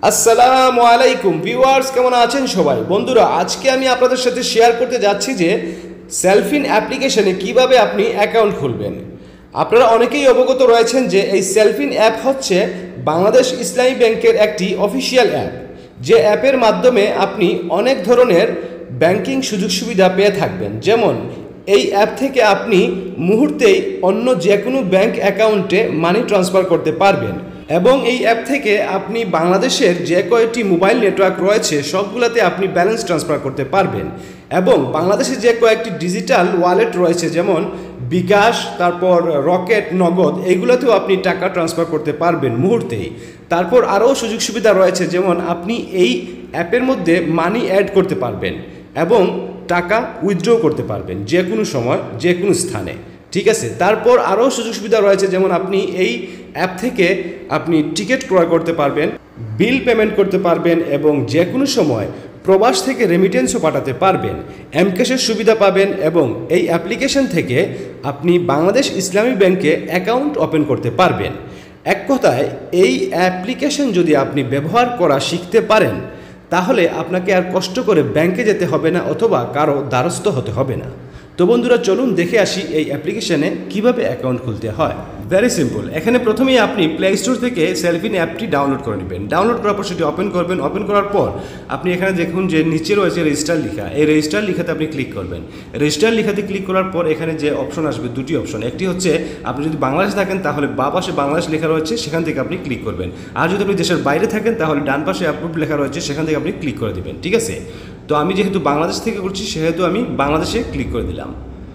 আসসালামু আলাইকুম ভিউয়ার্স, কেমন আছেন সবাই? বন্ধুরা, আজকে আমি আপনাদের সাথে শেয়ার করতে যাচ্ছি যে সেলফিন অ্যাপ্লিকেশনে কিভাবে আপনি অ্যাকাউন্ট খুলবেন। আপনারা অনেকেই অবগত রয়েছেন যে এই সেলফিন অ্যাপ হচ্ছে বাংলাদেশ ইসলামী ব্যাংকের একটি অফিসিয়াল অ্যাপ, যে অ্যাপের মাধ্যমে আপনি অনেক ধরনের ব্যাংকিং সুযোগ সুবিধা পেয়ে থাকবেন। যেমন এই অ্যাপ থেকে আপনি মুহূর্তেই অন্য যে কোনো ব্যাংক অ্যাকাউন্টে মানি ট্রান্সফার করতে পারবেন এবং এই অ্যাপ থেকে আপনি বাংলাদেশের যে কয়েকটি মোবাইল নেটওয়ার্ক রয়েছে সবগুলোতে আপনি ব্যালেন্স ট্রান্সফার করতে পারবেন এবং বাংলাদেশে যে কয়েকটি ডিজিটাল ওয়ালেট রয়েছে যেমন বিকাশ, তারপর রকেট, নগদ, এইগুলোতেও আপনি টাকা ট্রান্সফার করতে পারবেন মুহূর্তেই। তারপর আরও সুযোগ সুবিধা রয়েছে, যেমন আপনি এই অ্যাপের মধ্যে মানি অ্যাড করতে পারবেন এবং টাকা উইথড্র করতে পারবেন যে কোনো সময় যে কোনো স্থানে, ঠিক আছে। তারপর আরও সুযোগ সুবিধা রয়েছে, যেমন আপনি এই অ্যাপ থেকে আপনি টিকিট ক্রয় করতে পারবেন, বিল পেমেন্ট করতে পারবেন এবং যে কোনো সময় প্রবাস থেকে রেমিটেন্সও পাঠাতে পারবেন, এমক্যাশের সুবিধা পাবেন এবং এই অ্যাপ্লিকেশন থেকে আপনি বাংলাদেশ ইসলামী ব্যাংকে অ্যাকাউন্ট ওপেন করতে পারবেন। এক কথায় এই অ্যাপ্লিকেশন যদি আপনি ব্যবহার করা শিখতে পারেন তাহলে আপনাকে আর কষ্ট করে ব্যাংকে যেতে হবে না অথবা কারো দ্বারস্থ হতে হবে না। তো বন্ধুরা, চলুন দেখে আসি এই অ্যাপ্লিকেশনে কিভাবে অ্যাকাউন্ট খুলতে হয়। Very simple. এখানে প্রথমেই আপনি প্লে স্টোর থেকে সেলফিন অ্যাপটি ডাউনলোড করে নেবেন। ডাউনলোড করার পর সেটি ওপেন করবেন। ওপেন করার পর আপনি এখানে দেখুন যে নিচে রয়েছে রেজিস্টার লেখা, এই রেজিস্টার লেখাতে আপনি ক্লিক করবেন। রেজিস্টার লেখাতে ক্লিক করার পর এখানে যে অপশন আসবে, দুটি অপশন। একটি হচ্ছে আপনি যদি বাংলাদেশে থাকেন তাহলে বা পাশে বাংলাদেশ লেখা রয়েছে, সেখান থেকে আপনি ক্লিক করবেন। আর যদি আপনি দেশের বাইরে থাকেন তাহলে ডান পাশে অ্যাপ্রুভ লেখা রয়েছে, সেখান থেকে আপনি ক্লিক করে দেবেন, ঠিক আছে। তো আমি যেহেতু বাংলাদেশ থেকে করছি সেহেতু আমি বাংলাদেশে ক্লিক করে দিলাম।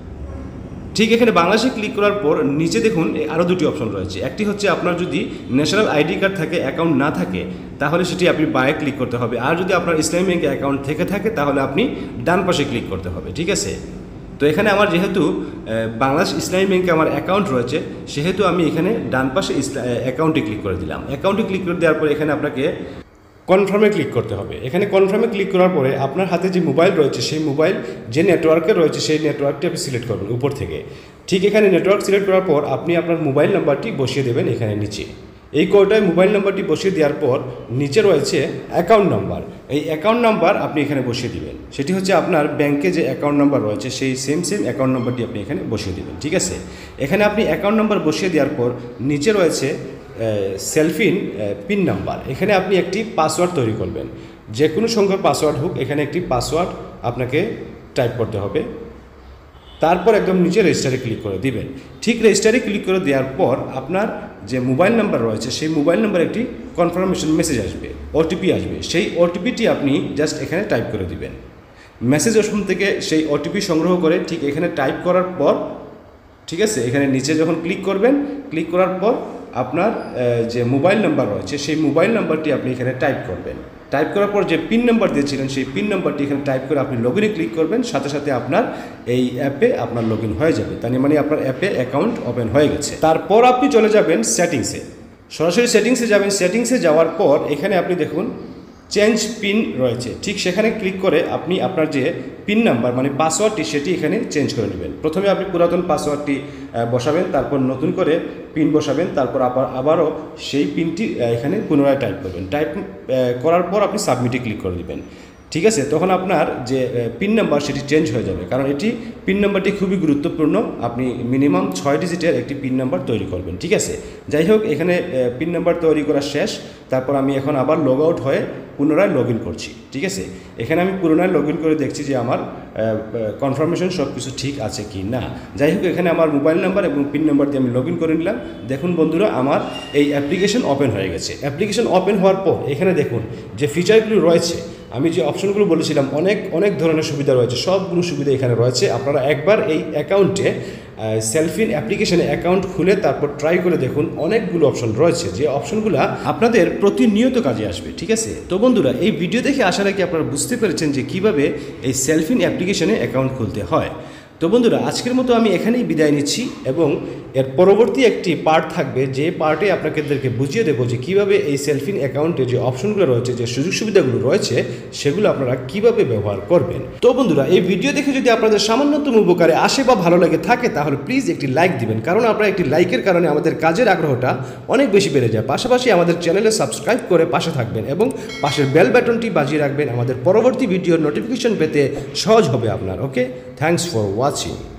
ঠিক এখানে বাংলাদেশে ক্লিক করার পর নিচে দেখুন আরও দুটি অপশন রয়েছে। একটি হচ্ছে আপনার যদি ন্যাশনাল আইডি কার্ড থাকে, অ্যাকাউন্ট না থাকে, তাহলে সেটি আপনি বায়ে ক্লিক করতে হবে। আর যদি আপনার ইসলামী ব্যাংকে অ্যাকাউন্ট থেকে থাকে তাহলে আপনি ডান পাশে ক্লিক করতে হবে, ঠিক আছে। তো এখানে আমার যেহেতু বাংলাদেশ ইসলামী ব্যাংকে আমার অ্যাকাউন্ট রয়েছে সেহেতু আমি এখানে ডান পাশে অ্যাকাউন্টে ক্লিক করে দিলাম। অ্যাকাউন্টে ক্লিক করে দেওয়ার পরে এখানে আপনাকে কনফার্মে ক্লিক করতে হবে। এখানে কনফার্মে ক্লিক করার পরে আপনার হাতে যে মোবাইল রয়েছে সেই মোবাইল যে নেটওয়ার্কে রয়েছে সেই নেটওয়ার্কটি আপনি সিলেক্ট করবেন উপর থেকে। ঠিক এখানে নেটওয়ার্ক সিলেক্ট করার পর আপনি আপনার মোবাইল নাম্বারটি বসিয়ে দেবেন এখানে নিচে। এই কোডটায় মোবাইল নাম্বারটি বসিয়ে দেওয়ার পর নিচে রয়েছে অ্যাকাউন্ট নাম্বার। এই অ্যাকাউন্ট নাম্বার আপনি এখানে বসিয়ে দিবেন। সেটি হচ্ছে আপনার ব্যাংকে যে অ্যাকাউন্ট নাম্বার রয়েছে সেই সেম অ্যাকাউন্ট নাম্বারটি আপনি এখানে বসিয়ে দেবেন, ঠিক আছে। এখানে আপনি অ্যাকাউন্ট নাম্বার বসিয়ে দেওয়ার পর নিচে রয়েছে সেলফিন পিন নাম্বার। এখানে আপনি একটি পাসওয়ার্ড তৈরি করবেন, যে কোনো সংখ্যার পাসওয়ার্ড হোক, এখানে একটি পাসওয়ার্ড আপনাকে টাইপ করতে হবে। তারপর একদম নিচে রেজিস্টারে ক্লিক করে দিবেন। ঠিক রেজিস্টারে ক্লিক করে দেওয়ার পর আপনার যে মোবাইল নাম্বার রয়েছে সেই মোবাইল নাম্বার একটি কনফার্মেশন মেসেজ আসবে, ওটিপি আসবে। সেই ওটিপিটি আপনি জাস্ট এখানে টাইপ করে দিবেন। মেসেজ অপশন থেকে সেই ওটিপি সংগ্রহ করে ঠিক এখানে টাইপ করার পর, ঠিক আছে, এখানে নিচে যখন ক্লিক করবেন, ক্লিক করার পর আপনার যে মোবাইল নাম্বার রয়েছে সেই মোবাইল নাম্বারটি আপনি এখানে টাইপ করবেন। টাইপ করার পর যে পিন নাম্বার দিয়েছিলেন সেই পিন নাম্বারটি এখানে টাইপ করে আপনি লগ ইনে ক্লিক করবেন। সাথে সাথে আপনার এই অ্যাপে আপনার লগ ইন হয়ে যাবে, তার মানে আপনার অ্যাপে অ্যাকাউন্ট ওপেন হয়ে গেছে। তারপর আপনি চলে যাবেন সেটিংসে, সরাসরি সেটিংসে যাবেন। সেটিংসে যাওয়ার পর এখানে আপনি দেখুন চেঞ্জ পিন রয়েছে, ঠিক সেখানে ক্লিক করে আপনি আপনার যে পিন নাম্বার মানে পাসওয়ার্ডটি সেটি এখানে চেঞ্জ করে নেবেন। প্রথমে আপনি পুরাতন পাসওয়ার্ডটি বসাবেন, তারপর নতুন করে পিন বসাবেন, তারপর আবারও সেই পিনটি এখানে পুনরায় টাইপ করবেন। টাইপ করার পর আপনি সাবমিটে ক্লিক করে দেবেন, ঠিক আছে। তখন আপনার যে পিন নাম্বার সেটি চেঞ্জ হয়ে যাবে, কারণ এটি পিন নাম্বারটি খুবই গুরুত্বপূর্ণ। আপনি মিনিমাম 6 ডিজিটের একটি পিন নাম্বার তৈরি করবেন, ঠিক আছে। যাই হোক, এখানে পিন নাম্বার তৈরি করা শেষ। তারপর আমি এখন আবার লগ আউট হয়ে পুনরায় লগ ইন করছি, ঠিক আছে। এখানে আমি পুনরায় লগ ইন করে দেখছি যে আমার কনফার্মেশন সব কিছু ঠিক আছে কি না। যাই হোক, এখানে আমার মোবাইল নাম্বার এবং পিন নাম্বার দিয়ে আমি লগ ইন করে নিলাম। দেখুন বন্ধুরা, আমার এই অ্যাপ্লিকেশন ওপেন হয়ে গেছে। অ্যাপ্লিকেশন ওপেন হওয়ার পর এখানে দেখুন যে ফিচারগুলো রয়েছে, আমি যে অপশনগুলো বলেছিলাম অনেক ধরনের সুবিধা রয়েছে, সবগুলো সুবিধা এখানে রয়েছে। আপনারা একবার এই অ্যাকাউন্টে সেলফিন অ্যাপ্লিকেশনে অ্যাকাউন্ট খুলে তারপর ট্রাই করে দেখুন, অনেকগুলো অপশন রয়েছে যে অপশনগুলো আপনাদের প্রতিনিয়ত কাজে আসবে, ঠিক আছে। তো বন্ধুরা, এই ভিডিও দেখে আশা রাখি আপনারা বুঝতে পেরেছেন যে কীভাবে এই সেলফিন অ্যাপ্লিকেশনে অ্যাকাউন্ট খুলতে হয়। তো বন্ধুরা, আজকের মতো আমি এখানেই বিদায় নিচ্ছি এবং এর পরবর্তী একটি পার্ট থাকবে, যে পার্টে আপনাদেরকে বুঝিয়ে দেবো যে কীভাবে এই সেলফিন অ্যাকাউন্টে যে অপশনগুলো রয়েছে, যে সুযোগ সুবিধাগুলো রয়েছে, সেগুলো আপনারা কিভাবে ব্যবহার করবেন। তো বন্ধুরা, এই ভিডিও দেখে যদি আপনাদের সামান্যতম উপকারে আসে বা ভালো লাগে থাকে, তাহলে প্লিজ একটি লাইক দিবেন, কারণ আপনারা একটি লাইকের কারণে আমাদের কাজের আগ্রহটা অনেক বেশি বেড়ে যায়। পাশাপাশি আমাদের চ্যানেলে সাবস্ক্রাইব করে পাশে থাকবেন এবং পাশের বেল বাটনটি বাজিয়ে রাখবেন, আমাদের পরবর্তী ভিডিওর নোটিফিকেশন পেতে সহজ হবে আপনার। Okay, thanks for watching.